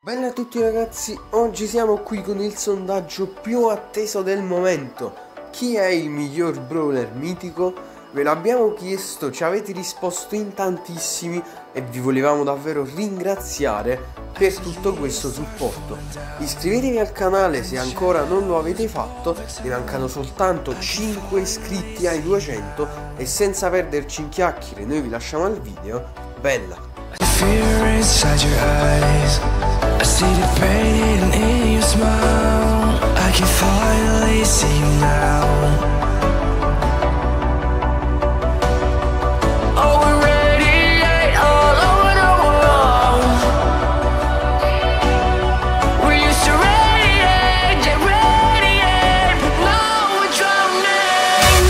Bella a tutti ragazzi, oggi siamo qui con il sondaggio più atteso del momento. Chi è il miglior brawler mitico? Ve l'abbiamo chiesto, ci avete risposto in tantissimi e vi volevamo davvero ringraziare per tutto questo supporto. Iscrivetevi al canale se ancora non lo avete fatto, vi mancano soltanto 5 iscritti ai 200 e senza perderci in chiacchiere noi vi lasciamo al video. Bella! Fear inside your eyes, I see the pain in your smile. I can finally see you now. Oh, we're radiate all over the world. We used to radiate, but now we're drowning.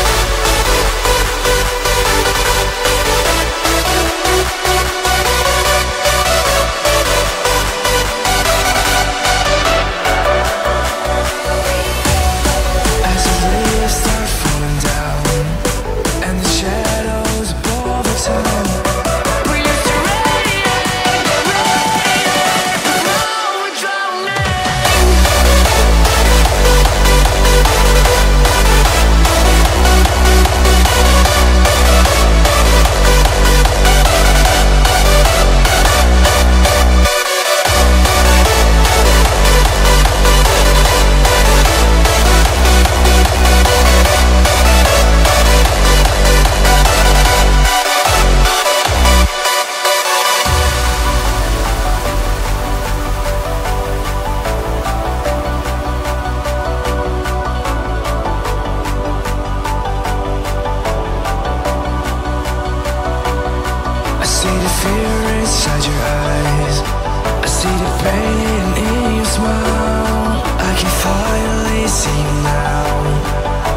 Fear inside your eyes, I see the pain in your smile. I can finally see you now.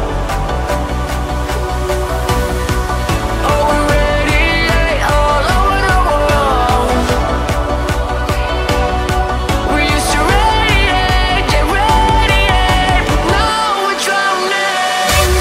Oh, we're radiate all over the world. We used to radiate, but now we're drowning.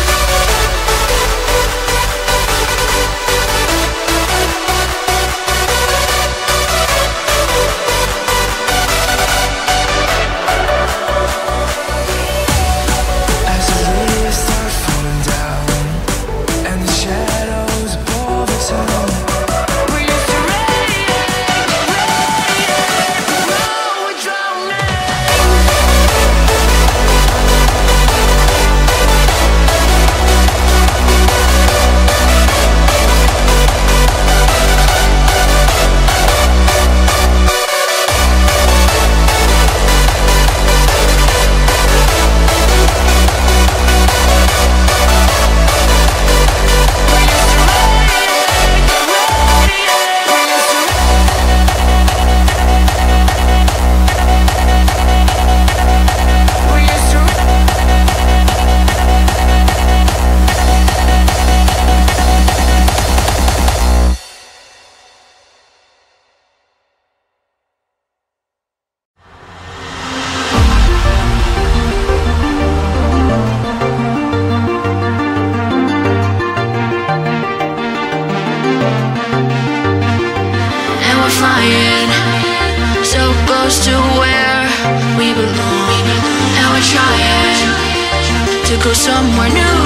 So close to where we belong, and we're trying to go somewhere new.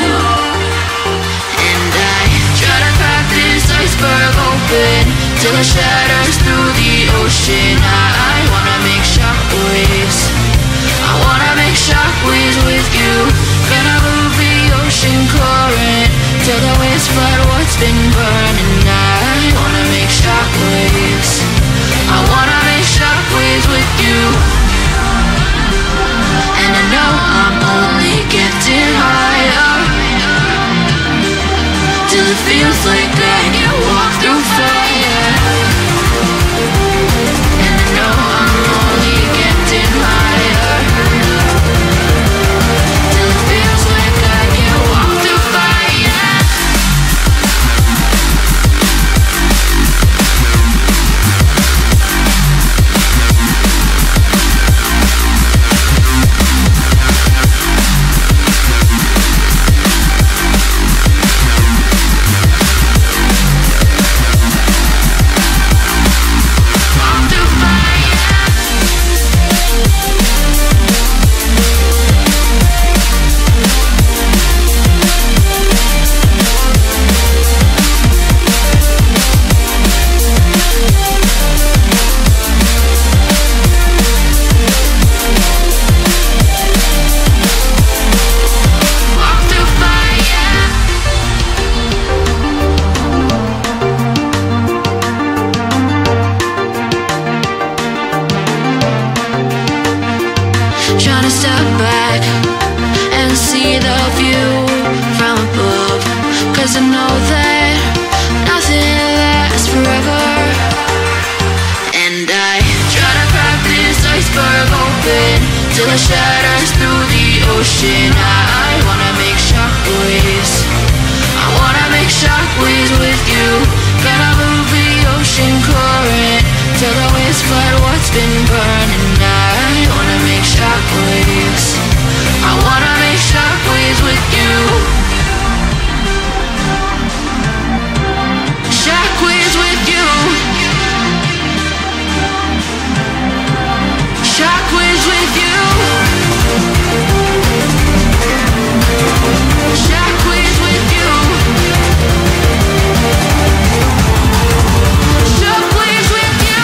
And I try to crack this iceberg open till it shatters through the ocean. I wanna make shockwaves, I wanna make shockwaves with you. Gonna move the ocean current till the waves flood what's been burning. I wanna make shockwaves, I wanna make shockwaves with you. And I know I'm only getting higher, till it feels like I can walk through fire. And I know I'm only getting higher, till it feels like I can walk through fire. trying to step back and see the view from above, 'cause I know that nothing lasts forever. And I try to crack this iceberg open till it shatters through the ocean. I wanna make shockwaves, I wanna make shockwaves with you. Gonna move the ocean current till the winds flood what's been burning. I wanna make shockwaves, I wanna make shockwaves with you. Shockwaves with you. Shockwaves with you. Shockwaves with you. Shockwaves with you.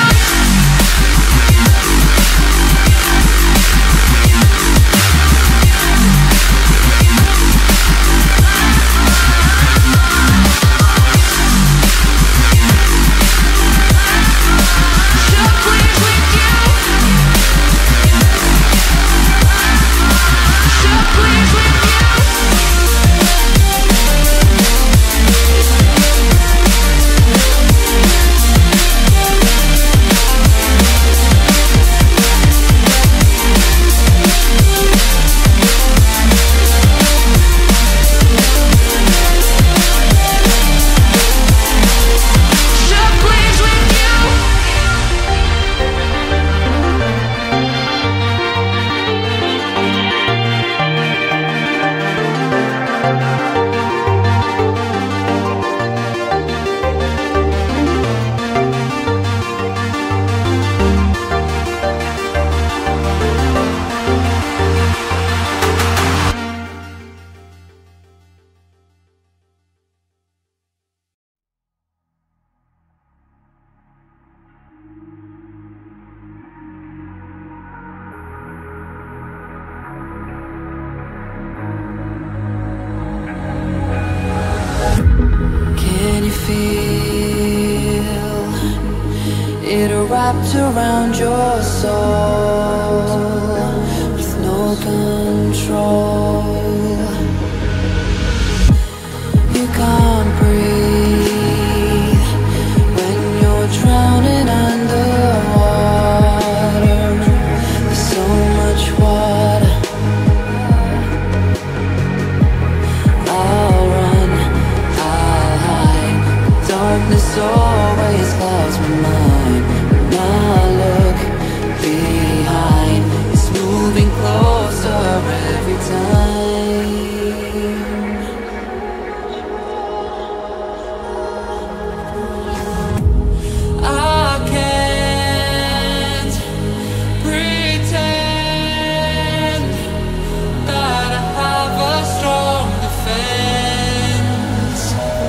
Wrapped around your soul with no control. You can't breathe when you're drowning underwater. There's so much water. I'll run, I'll hide. Darkness always clouds my mind. Now look behind, it's moving closer every time. I can't pretend that I have a strong defense.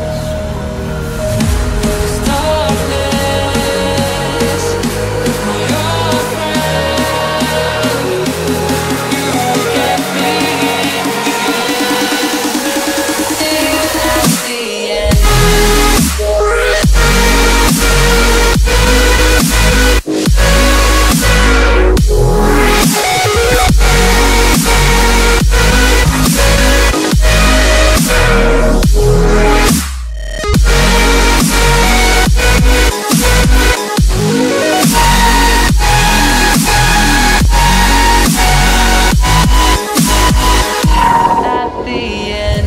Darkness, my old friend, you get me till that's the end. At the end.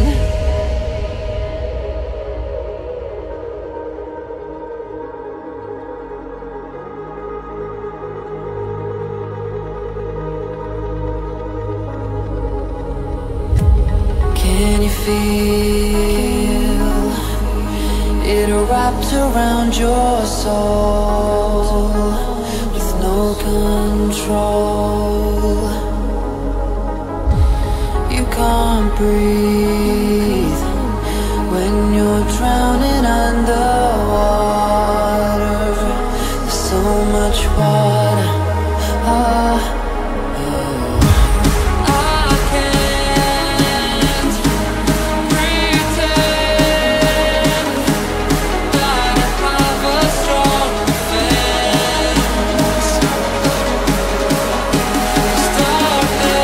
Can you feel it wrapped around your soul with no control? You can't breathe when you're drowning underwater. There's so much water. I can't pretend that I have a strong defense. Darkness.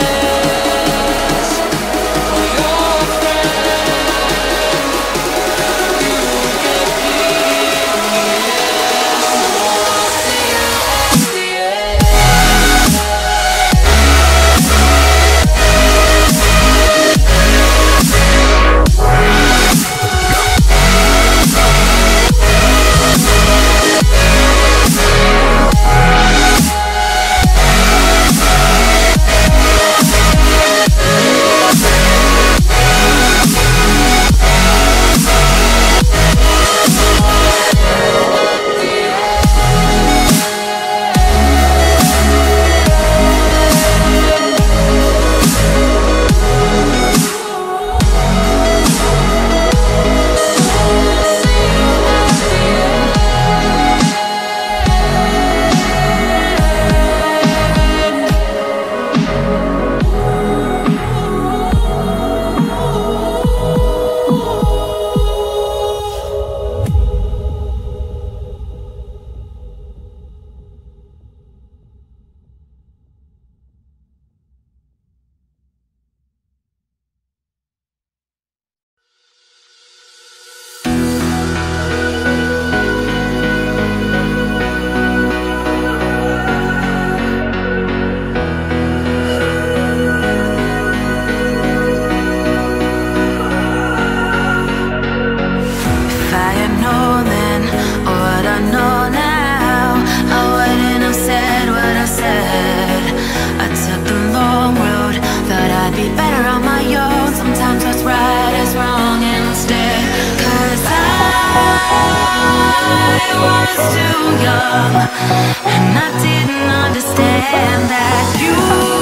was too young, and I didn't understand that you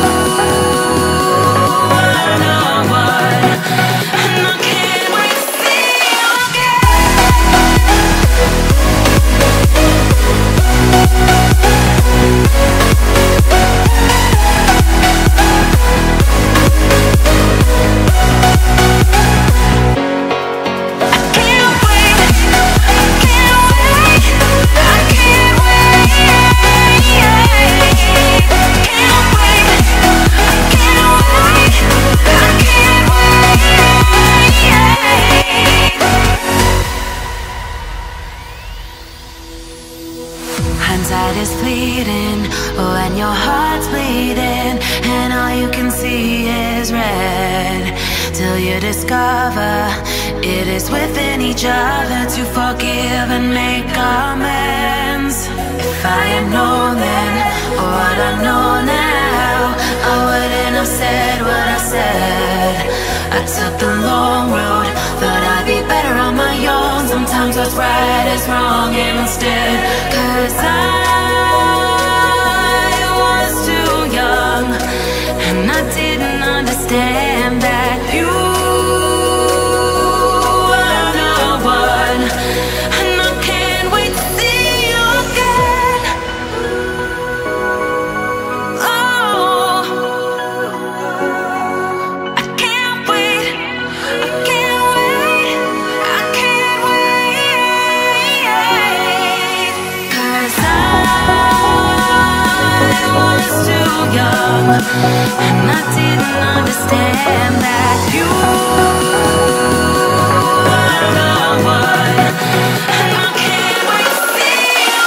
were the one, and I can't wait to see you hindsight is fleeting when your heart's bleeding and all you can see is red, till you discover it is within each other to forgive and make amends. If I had known then what I know now, I wouldn't have said what I said. I took the long road, thought I'd be better on my own. Sometimes what's right is wrong instead, 'cause I was too young, and I didn't understand that you were the one, and I can't wait to see you again. Oh, I can't wait, I can't wait, I can't wait, 'cause I was too young, and I didn't understand that you were the one, and I can't wait to see you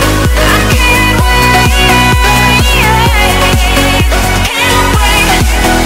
can't wait.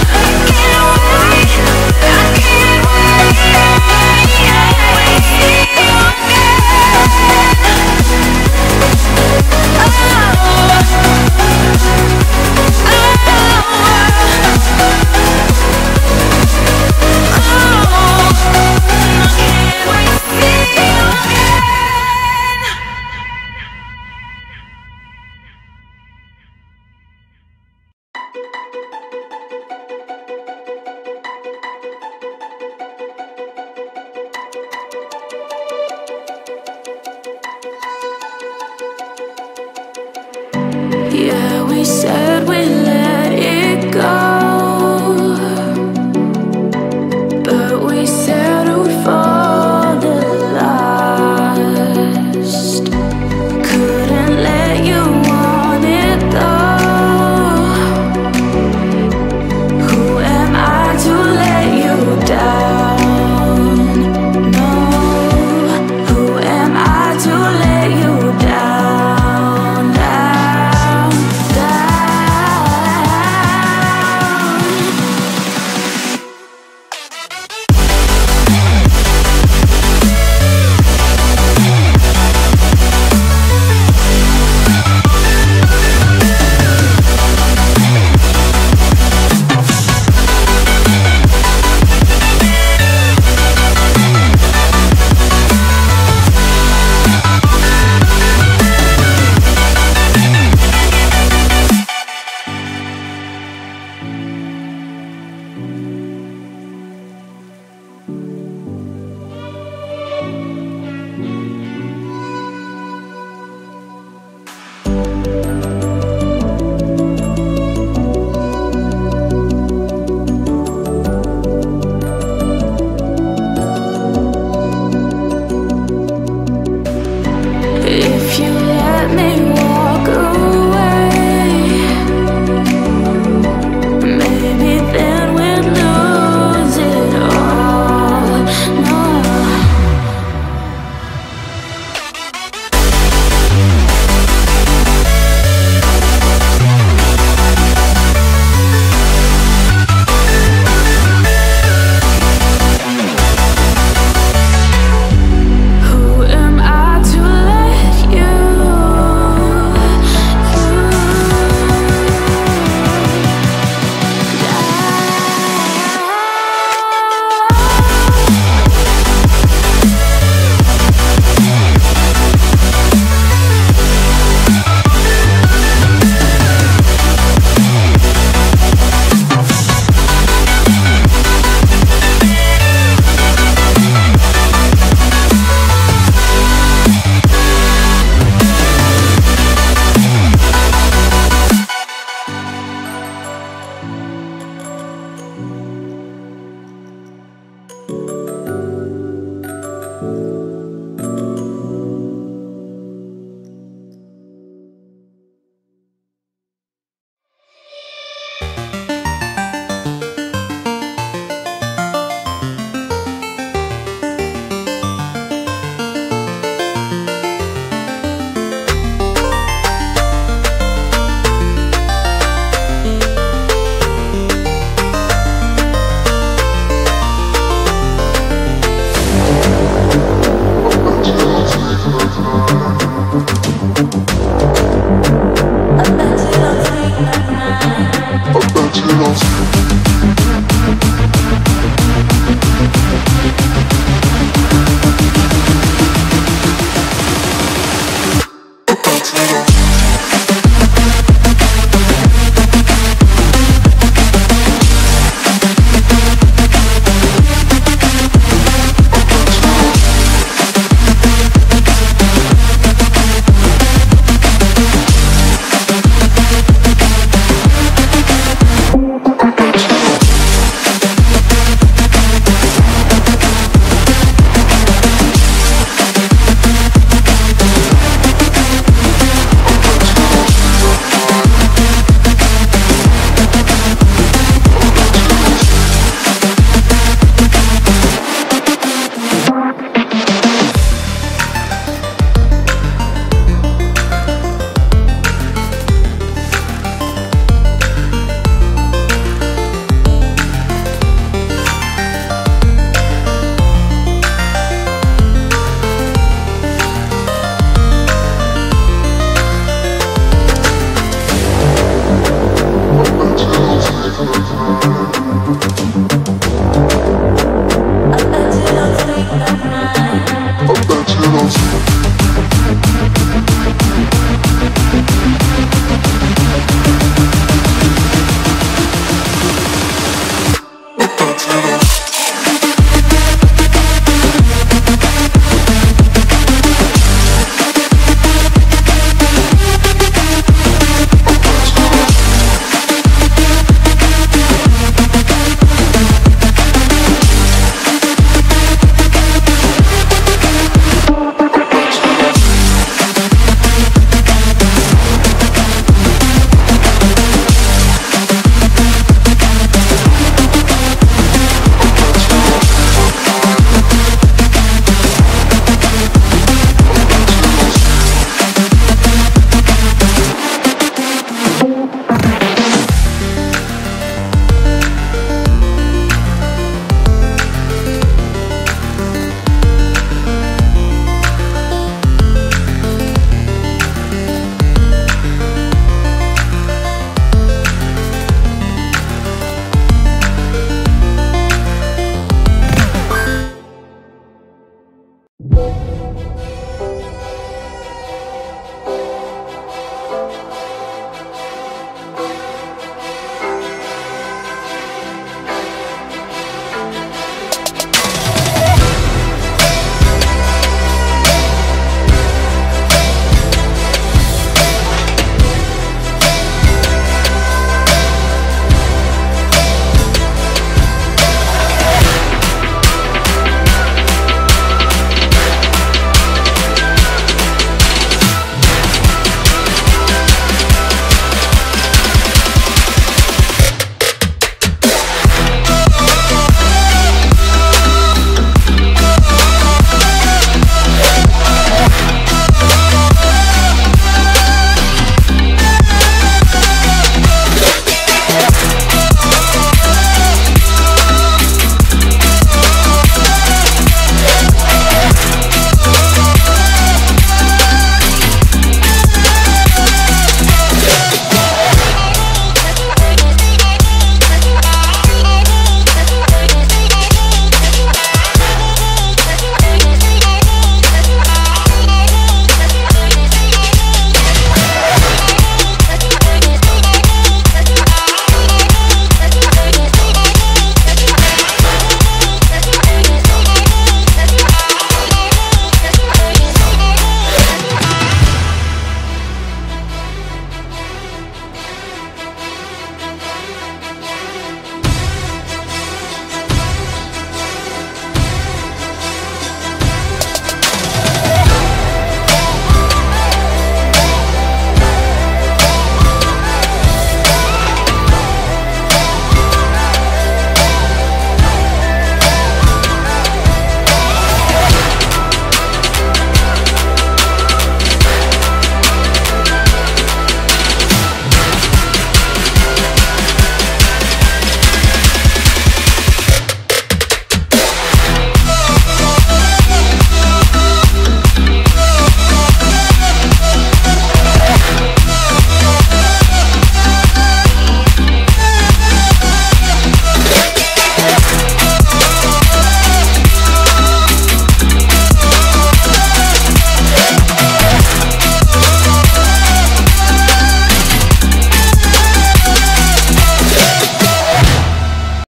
Let's